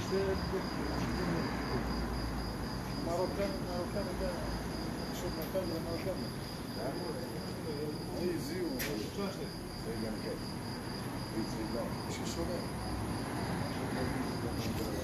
Marocan, da. Şöyle makarna, makarna. İyi, ziyu. Çaştı. Şey şöyle.